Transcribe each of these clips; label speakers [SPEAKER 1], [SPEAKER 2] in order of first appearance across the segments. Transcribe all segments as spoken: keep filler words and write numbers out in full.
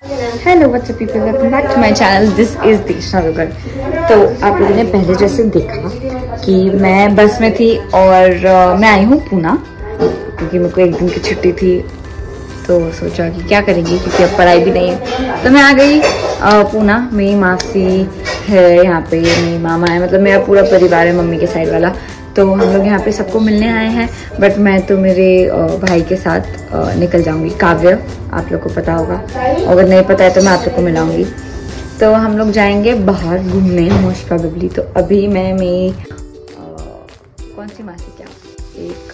[SPEAKER 1] Hello what's up people, welcome back to my channel. This is Deshna रुगर। तो आप लोगों ने पहले जैसे देखा कि मैं बस में थी और uh, मैं आई हूँ पूना क्योंकि मेरे को एक दिन की छुट्टी थी। तो सोचा कि क्या करेंगे क्योंकि अब पढ़ाई भी नहीं है, तो मैं आ गई uh, पूना। मेरी मासी है यहाँ पे, मेरी मामा है, मतलब मेरा पूरा परिवार है मम्मी के साइड वाला। तो हम लोग यहाँ पे सबको मिलने आए हैं, बट मैं तो मेरे भाई के साथ निकल जाऊंगी। काव्य आप लोग को पता होगा, अगर नहीं पता है तो मैं आप लोग को मिलाऊंगी। तो हम लोग जाएंगे बाहर घूमने मोस्ट प्रोबेबली। तो अभी मैं मेरी कौन सी मासी क्या एक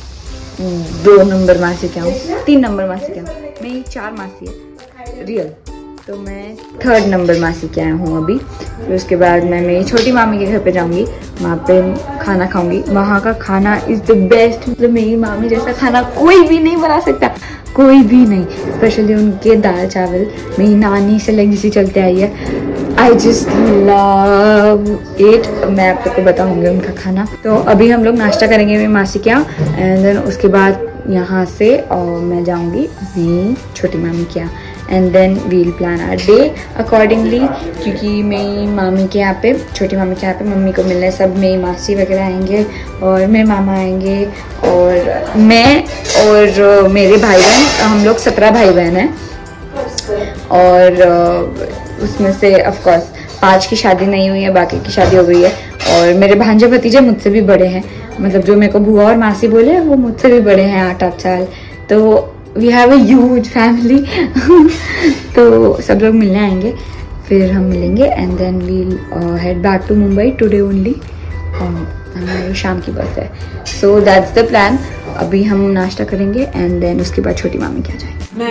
[SPEAKER 1] दो नंबर मासी क्या हूँ, तीन नंबर मासी क्या हूँ, मेरी चार मासी है रियल। तो मैं थर्ड नंबर मासी के आया हूँ अभी। फिर उसके बाद मैं मेरी छोटी मामी के घर पे जाऊँगी, वहाँ पे खाना खाऊंगी। वहाँ का खाना इज़ द बेस्ट, मतलब मेरी मामी जैसा खाना कोई भी नहीं बना सकता, कोई भी नहीं। स्पेशली उनके दाल चावल मेरी नानी से लगी सी चलते आई है। I just love it. मैं आप लोग को बताऊँगी उनका खाना। तो अभी हम लोग नाश्ता करेंगे मेरी मासी के यहाँ, एंड देन उसके बाद यहाँ से और मैं जाऊँगी मेरी छोटी मामी के यहाँ, and then we'll plan our day accordingly. क्योंकि मेरी मामी के यहाँ पे, छोटी मामी के यहाँ पे मम्मी को मिलने सब मेरी मासी वगैरह आएंगे और मेरे मामा आएंगे और मैं और मेरे भाई बहन, हम लोग सत्रह भाई बहन हैं। और उसमें से ऑफकोर्स पाँच की शादी नहीं हुई है, बाकी की शादी हो गई है। और मेरे भांजे भतीजे मुझसे भी बड़े हैं, मतलब जो मेरे को बुआ और मासी बोले वो मुझसे भी बड़े हैं आठ आठ साल। तो we have a huge family. तो सब लोग मिलने आएंगे, फिर हम मिलेंगे and then we'll head back to Mumbai today only. हमारी शाम की बस है, सो दैट्स द प्लान। अभी हम नाश्ता करेंगे एंड देन उसके बाद छोटी मामी क्या जाएंगे।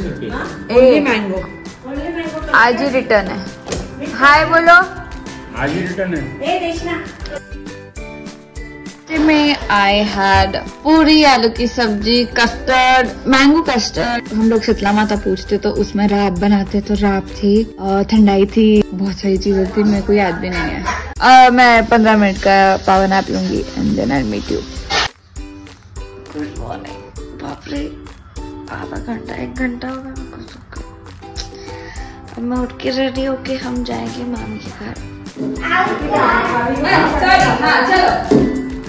[SPEAKER 1] मैंगो आज ही रिटर्न है। हाय बोलो,
[SPEAKER 2] आज ही रिटर्न है।
[SPEAKER 1] में आई हैड पूरी, आलू की सब्जी, कस्टर्ड, मैंगो कस्टर्ड। हम लोग शीतला माता पूछते तो उसमें राब बनाते, तो राब थी, ठंडाई थी, बहुत सारी चीजें थी, मेरे को याद भी नहीं है। uh, मैं पंद्रह मिनट का पावर नैप लूंगी and then I meet you. Good morning. बाप रे, आधा घंटा एक घंटा होगा मेरे को सुख। अब मैं उठ के रेडी होके हम जाएंगे मामी के घर। चलो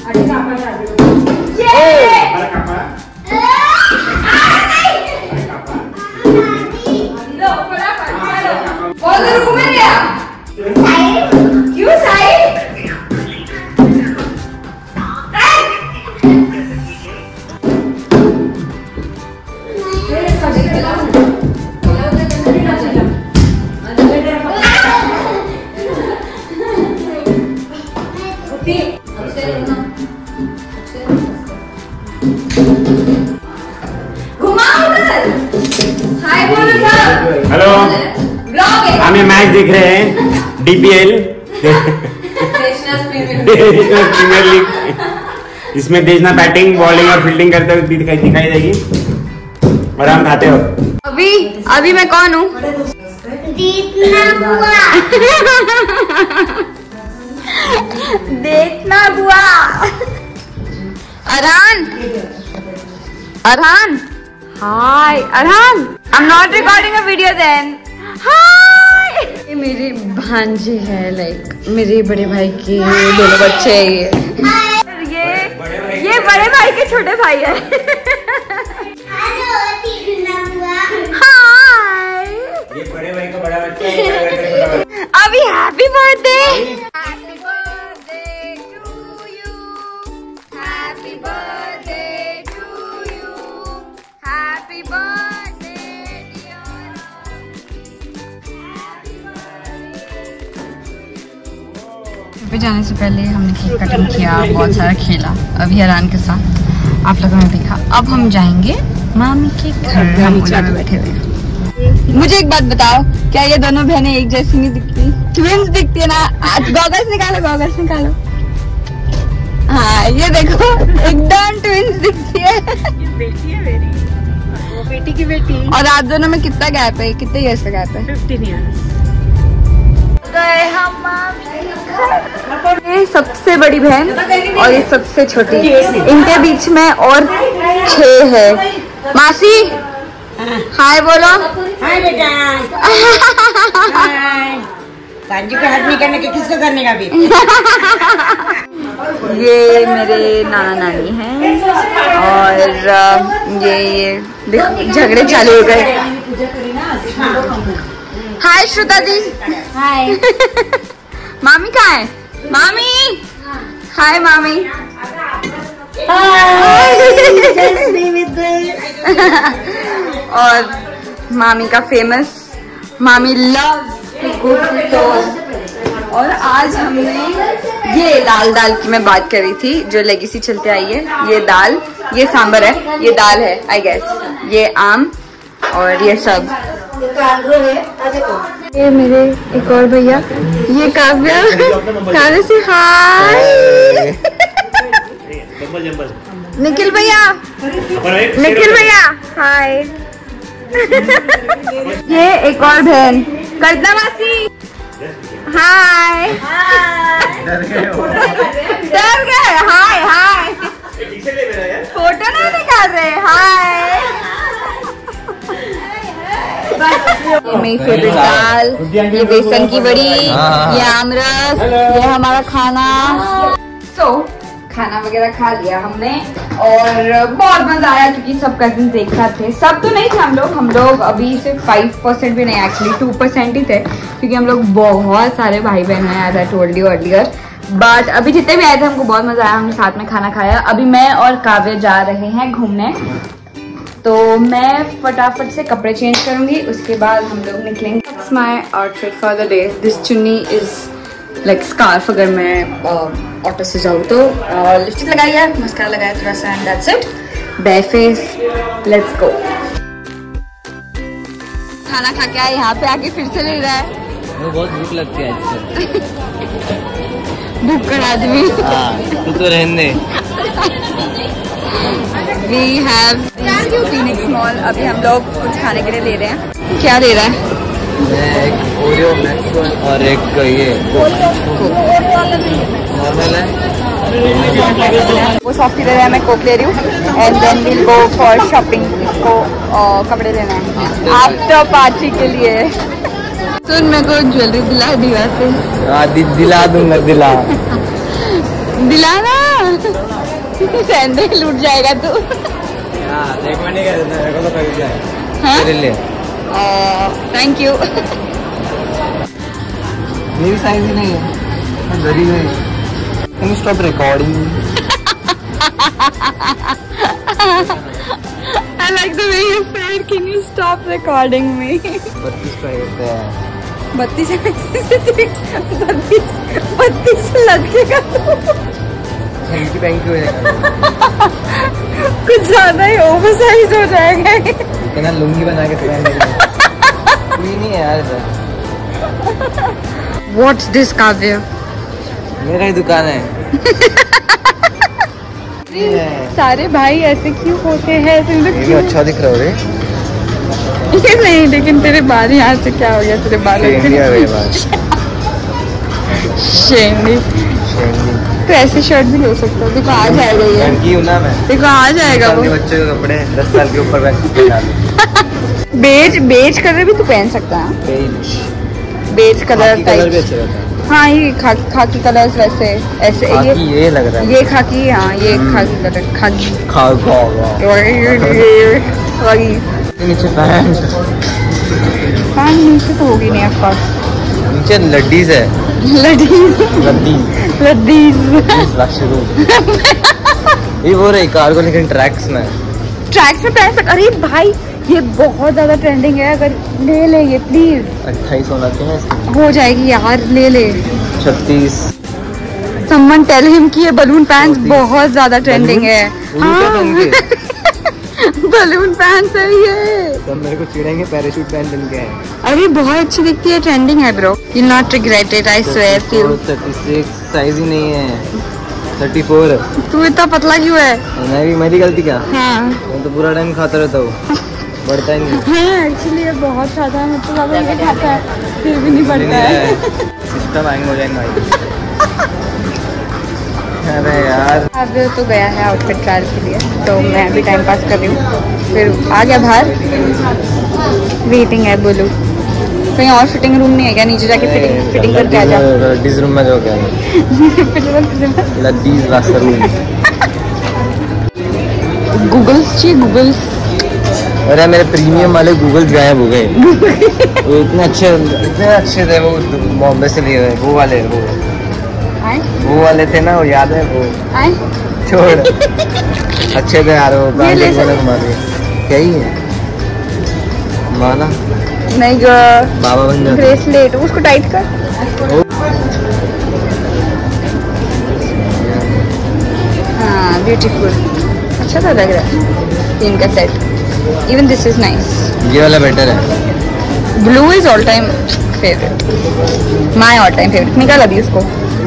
[SPEAKER 1] क्यों साइड?
[SPEAKER 2] हेलो, हमें मैच देख रहे हैं, डीपीएल प्रीमियर लीग। इसमें देशना बैटिंग, बॉलिंग और फील्डिंग करते हुए दिखाई दिखाई देगी और हम खाते हो।
[SPEAKER 1] अभी अभी मैं कौन हूँ? देखना बुआ। अरहान, अरहान, हाय Arhan. I'm not recording a video then. Hi. ये मेरे भांजे है, लाइक मेरे बड़े भाई के दोनों बच्चे हैं ये। ये ये बड़े भाई के छोटे भाई है। हाय।
[SPEAKER 2] ये बड़े भाई का बड़ा बच्चा है।
[SPEAKER 1] अभी हैप्पी बर्थडे। पे जाने से पहले हमने केक कटिंग किया, बहुत सारा खेला अभी हरान के साथ, आप लोगों ने देखा। अब हम जाएंगे मामी के घर, हम ओला में बैठे हुए। मुझे एक बात बताओ, क्या ये दोनों बहनें एक जैसी नहीं दिखती? ट्विंस दिखती है ना? आज गॉगल्स निकालो, गॉगल्स निकालो। हाँ ये देखो, एकदम ट्विंस दिखती है। ये बेटी है मेरी, वो बेटी की बेटी। और आप दोनों में कितना गैप है? कितने ईयर्स का गैप है? Fifteen years. गए हम मामी के घर। ये सबसे बड़ी बहन और ये सबसे छोटी, इनके बीच में और छह है। मासी हाय बोलो।
[SPEAKER 3] हाय बेटा। हाय। सांजू के हाथ नहीं करने के किसको करने का भी?
[SPEAKER 1] ये मेरे नाना नानी हैं और ये ये झगड़े चालू हो गए। हाय श्रुता दी।
[SPEAKER 3] हाय।
[SPEAKER 1] मामी कहाँ है? मामी। हाय मामी। और मामी का फेमस मामी लव और आज हमने ये दाल दाल की मैं बात कर रही थी जो लेगेसी चलते आई है। ये दाल, ये सांबर है, ये दाल है आई गेस, ये आम और ये सब। ये मेरे एक और भैया, ये काव्या। काव्या से हाय। निखिल भैया, निखिल भैया हाय। ये एक और बहन कल्पना मासी हाय। डर गए हाय हाय। फोटो नहीं निकाल रहे हाय। मेरी फेवरेट दाल, ये बेसन की बड़ी, ये आमरस, ये हमारा खाना। सो so, खाना वगैरह खा लिया हमने और बहुत मजा आया क्योंकि सब कजिन्स एक साथ थे। सब तो नहीं थे हम लोग हम लोग अभी सिर्फ फाइव परसेंट भी नहीं, एक्चुअली टू परसेंट ही थे क्योंकि हम लोग बहुत सारे भाई बहन हैं as I told you earlier. But अभी जितने भी आए थे हमको बहुत मजा आया, हमने साथ में खाना खाया। अभी मैं और काव्य जा रहे हैं घूमने, तो मैं फटाफट से कपड़े चेंज करूंगी, उसके बाद हम लोग निकलेंगे। That's my outfit for the day. This चुन्नी is like scarf अगर मैं ऑटो से जाऊँ तो। लिपस्टिक लगाई है, मस्कारा लगाया थोड़ा सा and that's it. bare face, let's go। खाना खा के आए, यहाँ पे आके फिर से ले रहा है।
[SPEAKER 4] वो बहुत भूख लगती है
[SPEAKER 1] भूखड़ आदमी।
[SPEAKER 4] तू तो रहने।
[SPEAKER 1] We have Phoenix Mall। अभी हम लोग कुछ खाने के लिए ले रहे हैं। क्या ले रहा है?
[SPEAKER 4] मैं एक ओरियो मैक्सवन और एक ये नॉर्मल है।
[SPEAKER 1] वो सॉफ्टी ले रहा है, मैं कोक ले रही हूँ and then will go for shopping. इसको कपड़े लेना है आफ्टर पार्टी के लिए। सुन मेरे को ज्वेलरी दिला दी वैसे।
[SPEAKER 4] हाँ दि, दिला दूंगा दिला
[SPEAKER 1] दिलाना। सैंडल लूट जाएगा तू।
[SPEAKER 4] रेकमेंड कर देना मेरे को तो खरीद जाए तेरे लिए।
[SPEAKER 1] Thank you.
[SPEAKER 4] मेरी साइज ही नहीं है, गरीब है। Can you stop recording?
[SPEAKER 1] I like the way you said, can you stop recording me?
[SPEAKER 4] बत्तीस का होता है।
[SPEAKER 1] बत्तीस बत्तीस बत्तीस लगेगा तो
[SPEAKER 4] थैंक यू थैंक यू।
[SPEAKER 1] कुछ ज्यादा ही ओवर साइज हो जाएगा।
[SPEAKER 4] इतना लुंगी बना के पहन लेंगे। नहीं है यार।
[SPEAKER 1] What's this काव्य?
[SPEAKER 4] मेरा ही दुकान है।
[SPEAKER 1] सारे भाई ऐसे क्यों होते हैं?
[SPEAKER 4] ये भी अच्छा दिख रहा है।
[SPEAKER 1] ये नहीं, लेकिन तेरे बाल यहाँ से क्या हो गया? तेरे बाल शेंडी। तो ऐसे शर्ट भी ले सकता है। देखो आ जाएगा ये।
[SPEAKER 4] लड़की हूँ ना मैं।
[SPEAKER 1] देखो आ जाएगा वो।
[SPEAKER 4] बच्चों के कपड़े दस साल के ऊपर
[SPEAKER 1] बेज बेज कलर भी तो पहन सकता है।
[SPEAKER 4] बेज
[SPEAKER 1] बेज कलर
[SPEAKER 4] कलर भी अच्छा रहता है।
[SPEAKER 1] हाँ ये खाकी खाकी कलर्स वैसे ऐसे ये
[SPEAKER 4] ये लग रहा है।
[SPEAKER 1] ये खाकी, हाँ ये खाकी कलर खाकी
[SPEAKER 4] खा
[SPEAKER 1] वही
[SPEAKER 4] नीचे पैंट
[SPEAKER 1] पैंट नीचे तो होगी नहीं आपका।
[SPEAKER 4] नीचे लड्डीज है।
[SPEAKER 1] लड्डीज
[SPEAKER 4] लड्डीज
[SPEAKER 1] लड्डीज
[SPEAKER 4] ये वो रही कार को, लेकिन ट्रैक्स में
[SPEAKER 1] ट्रैक्स में पहन सकते। अरे भाई ये बहुत ज्यादा ट्रेंडिंग है, अगर ले ले ये प्लीज।
[SPEAKER 4] अट्ठाईस होना चाहिए।
[SPEAKER 1] हो जाएगी यार, ले ले।
[SPEAKER 4] छत्तीस।
[SPEAKER 1] समवन टेल हिम कि ये बलून पैंट बहुत ज्यादा ट्रेंडिंग है। बलून पैंट है ये।
[SPEAKER 4] सब मेरे को चिढ़ेंगे पैराशूट पैंट पहन के हैं।
[SPEAKER 1] अरे बहुत अच्छी दिखती है, ट्रेंडिंग है bro. You not regret it, I swear to you.
[SPEAKER 4] छत्तीस साइज ही नहीं है। Thirty four.
[SPEAKER 1] तू इतना पतला क्यों है?
[SPEAKER 4] मैं भी मेरी गलती क्या?
[SPEAKER 1] हाँ
[SPEAKER 4] मैं तो पूरा टाइम खाता रहता हूँ, बढ़ता ही नहीं।
[SPEAKER 1] हाँ एक्चुअली ये बहुत खाता है, मतलब ज्यादा ये खाता है फिर भी नहीं बढ़ता है।
[SPEAKER 4] सिस्टम हैंग हो जाएगा। अरे यार
[SPEAKER 1] अब तो गया है आउटफिट ट्रायल के लिए, तो मैं भी टाइम पास कर रही हूँ। फिर आ गया बाहर, वेटिंग है बोलू। कहीं और फिटिंग रूम नहीं है क्या? नीचे जाके फिटिंग फिटिंग करके आ जाओ।
[SPEAKER 4] लद्दीज रूम में जो क्या लद्दीज वाशरूम।
[SPEAKER 1] गूगल्स चाहिए, गूगल्स।
[SPEAKER 4] अरे मेरे प्रीमियम वाले गूगल्स गायब हो गए। वो इतने अच्छे इतने अच्छे थे, वो बॉम्बे से लिए हुए वो वाले वो
[SPEAKER 1] आए?
[SPEAKER 4] वो वाले थे ना, वो याद है वो?
[SPEAKER 1] आए?
[SPEAKER 4] छोड़ अच्छे थे यार वो।
[SPEAKER 1] ये ले
[SPEAKER 4] वाले घुमा दिए। क्या ही है माला?
[SPEAKER 1] नहीं
[SPEAKER 4] बाबा बन जाता।
[SPEAKER 1] ब्रेसलेट, उसको टाइट कर। हाँ ब्यूटीफुल, अच्छा था लग रहा है तीन का सेट। Even this is nice.
[SPEAKER 4] ये वाला बेटर है।
[SPEAKER 1] Blue is all time favourite, my all time favourite. निकाल अभी उसको।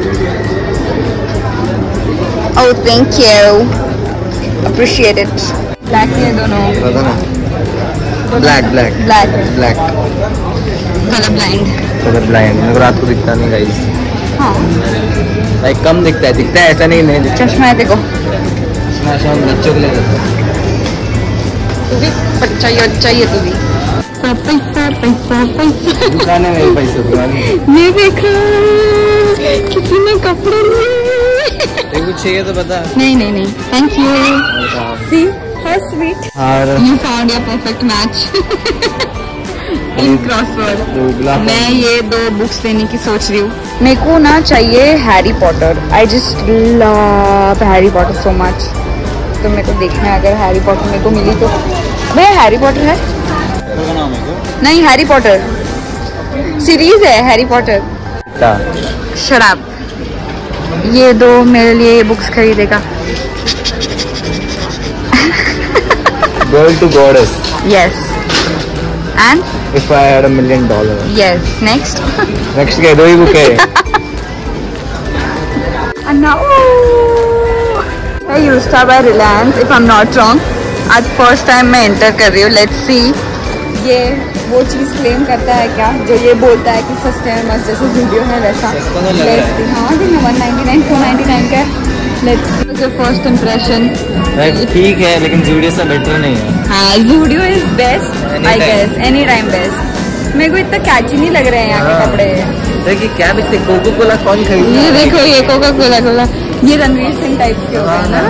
[SPEAKER 1] Oh thank you, appreciate it. Black ये दोनों
[SPEAKER 4] पता ना, black black
[SPEAKER 1] black
[SPEAKER 4] black
[SPEAKER 1] colour blind.
[SPEAKER 4] Colour blind मेरे को रात को दिखता नहीं गाइस।
[SPEAKER 1] हाँ
[SPEAKER 4] लाइक कम दिखता है, दिखता है ऐसा नहीं नहीं दिखता।
[SPEAKER 1] चश्मा है देखो।
[SPEAKER 4] मैं शाम बच्चों के लिए देता हूँ।
[SPEAKER 1] तू भी पर चाहिए चाहिए तू भी। पैसा पैसा पैसा
[SPEAKER 4] दुकान है मेरे पैसे दुकान।
[SPEAKER 1] ये देखो किसी ने कपड़े लिए।
[SPEAKER 4] कुछ चाहिए तो बता।
[SPEAKER 1] नहीं नहीं नहीं thank you. See how sweet.
[SPEAKER 4] और
[SPEAKER 1] you found your perfect match in Crossword. मैं ये दो बुक्स लेने की सोच रही हूँ। मेरे को ना चाहिए Harry Potter. I just love Harry Potter so much. तो मेरे को देखना है, अगर हैरी पॉटर मेरे को मिली तो। भैया हैरी पॉटर है? नहीं हैरी पॉटर सीरीज है, हैरी पॉटर। शराब। ये दो मेरे लिए बुक्स खरीदेगा।
[SPEAKER 4] Girl to goddess.
[SPEAKER 1] Yes. And?
[SPEAKER 4] If I had a million dollars.
[SPEAKER 1] Yes. Next.
[SPEAKER 4] Next क्या दो ही बुक है।
[SPEAKER 1] And now, I used to buy Reliance, if I'm not wrong. आज फर्स्ट टाइम मैं एंटर कर रही हूँ। लेट्स सी ये वो चीज़ क्लेम करता है क्या जो ये बोलता है कि सस्ते में मस्त, जैसे वीडियो है वैसा। Let's see. हाँ देखिए one ninety nine four ninety nine का। लेट्स सी जो फर्स्ट इम्प्रेशन।
[SPEAKER 4] ठीक है लेकिन जूडियो से बेटर नहीं है।
[SPEAKER 1] हाँ Zudio is best I guess, any time best. मेरे को इतना कैची नहीं लग रहे हैं यहाँ के कपड़े।
[SPEAKER 4] देखिए क्या भी कोको कोला कौन खरीद।
[SPEAKER 1] ये देखो ये कोका कोला कोला, ये रणवीर सिंह टाइप के होते हैं ना।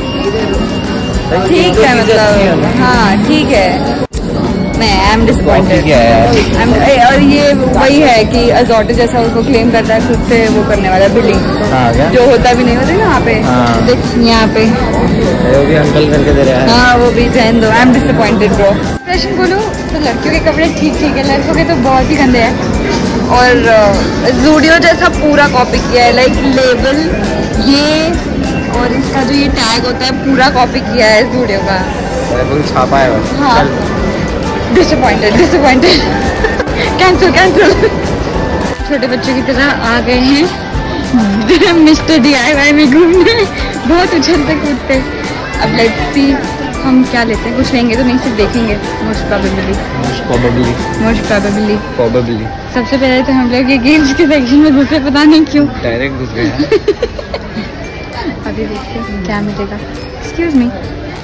[SPEAKER 1] ठीक है मतलब हाँ ठीक है। मैं आई एम डिसअपॉइंटेड। और ये वही है कि अजॉटे जैसा उसको क्लेम करता है खुद से वो करने वाला बिलिंग जो होता भी नहीं होता यहाँ पे। देख यहाँ पे
[SPEAKER 4] वो भी अंकल करके दे रहा है।
[SPEAKER 1] हाँ वो भी जैन दो। I am disappointed bro. Fashion बोलो तो लड़कियों के कपड़े ठीक ठीक है, लड़कों के तो बहुत ही गंदे हैं। और जूडियो जैसा पूरा कॉपी किया है, लाइक लेबल ये और इसका जो ये टैग होता है पूरा कॉपी किया है जूडियो का।
[SPEAKER 4] छापा है बस।
[SPEAKER 1] हाँ डिसअपॉइंटेड डिसअपॉइंटेड कैंसिल कैंसिल। छोटे बच्चों की तरह आ गए हैं मिस्टर डी आई वाई में घूमने। बहुत उछलते कूदते। अब लेट्स सी हम क्या लेते हैं। कुछ लेंगे तो नहीं, सिर्फ देखेंगे। Most probably
[SPEAKER 4] most probably
[SPEAKER 1] most probably
[SPEAKER 4] probably
[SPEAKER 1] सबसे पहले तो हम लोग ये गेम्स के सेक्शन में घुसे, पता नहीं क्यों
[SPEAKER 4] डायरेक्ट घुस गए।
[SPEAKER 1] अभी देखते हैं क्या मिलेगा। Excuse me.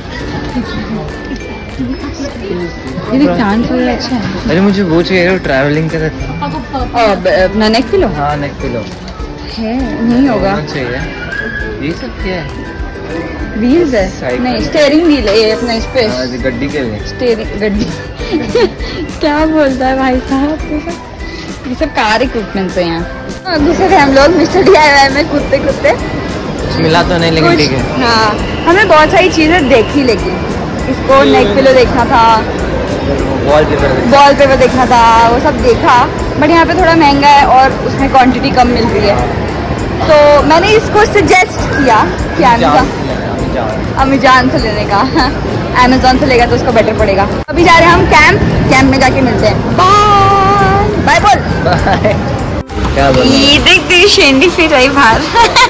[SPEAKER 1] ये चांस वगैरह अच्छा है।
[SPEAKER 4] अरे मुझे वो चाहिए ट्रैवलिंग का था।
[SPEAKER 1] अपना नेक पिलो
[SPEAKER 4] हाँ नेक पिलो
[SPEAKER 1] है नहीं होगा
[SPEAKER 4] चाहिए। ये सब क्या है?
[SPEAKER 1] व्हील्स है नहीं, स्टीयरिंग व्हील है ये अपना। इस पे
[SPEAKER 4] गड्डी के लिए
[SPEAKER 1] स्टीयरिंग गड्डी क्या बोलता है भाई साहब। ये सब कार इक्विपमेंट्स है यहाँ। दूसरे थे हम लोग मिस्टर डी आई वाई में कूदते कूदते।
[SPEAKER 4] कुछ मिला तो नहीं लेकिन ठीक है।
[SPEAKER 1] हाँ हमें बहुत सारी चीजें देखी, लेकिन इसको नेक पिलो देखना था,
[SPEAKER 4] वॉलपेपर
[SPEAKER 1] वॉलपेपर देखना था, वो सब देखा। बट यहाँ पे थोड़ा महंगा है और उसमें क्वांटिटी कम मिल रही है। तो मैंने इसको सजेस्ट किया कि अमेजॉन अमेजॉन से लेने का। अमेजॉन से लेगा तो उसको बेटर पड़ेगा। अभी जा रहे हैं हम कैंप। कैंप में जाके मिलते हैं। बाय बाय बोल
[SPEAKER 4] बाय। क्या बोल
[SPEAKER 1] ये देख तेरी शेंडी फिर रही बाहर।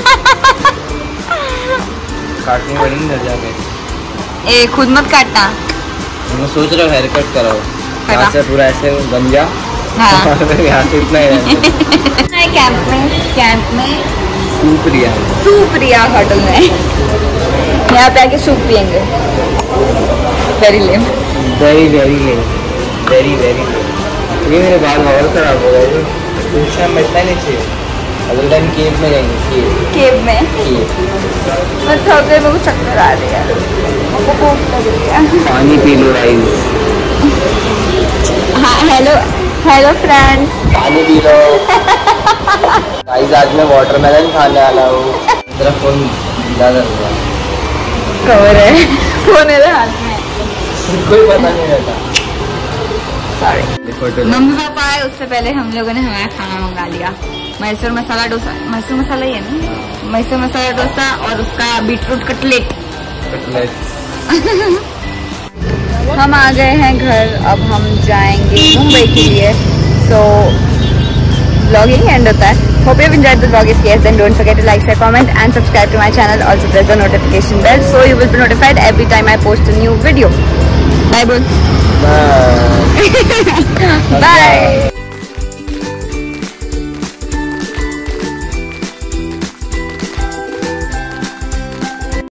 [SPEAKER 4] काटनी पड़ेगी घर जाके।
[SPEAKER 1] ए खुद मत काटना।
[SPEAKER 4] मैं सोच रहा हूँ हेयर कट कराओ, यहाँ से पूरा ऐसे बन जा।
[SPEAKER 1] हाँ
[SPEAKER 4] यहाँ से इतना ही
[SPEAKER 1] कैंप में कैंप में
[SPEAKER 4] Supriya
[SPEAKER 1] Supriya hotel में यहाँ पे आके सूप पियेंगे। Very lame,
[SPEAKER 4] very very lame, very very ये मेरे बाल बहुत खराब हो गए। कुछ टाइम बैठना नहीं चाहिए। अगले टाइम केव में जाएंगे। केव
[SPEAKER 1] केव में
[SPEAKER 4] केव
[SPEAKER 1] मैं थक गई, मेरे को चक्कर आ रही है, मेरे को भूख लग रही है।
[SPEAKER 4] पानी पी लो गाइस।
[SPEAKER 1] हाँ हेलो हेलो फ्रेंड्स,
[SPEAKER 4] पानी पी लो गाइस। आज मैं वाटरमेलन खाने वाला हूँ। तेरा फोन ज़्यादा हो गया।
[SPEAKER 1] कवर है फोन मेरे हाथ में,
[SPEAKER 4] कोई पता नहीं रहता।
[SPEAKER 1] सॉरी। मम्मी पापा आए उससे पहले हम लोगों ने हमारा खाना मंगा लिया। मैसूर मसाला डोसा, मैसूर मसाला ही है ना, मैसूर मसाला डोसा और उसका बीटरूट कटलेट। हम आ गए हैं घर, अब हम जाएंगे मुंबई के लिए। सो vlog यही एंड होता है। Hope you've enjoyed the vlog. If yes, then don't forget to like, share, comment and subscribe to my channel. Also press the notification bell so you will be notified every time I post a new video. Bye bye.
[SPEAKER 4] Bye.
[SPEAKER 1] Bye.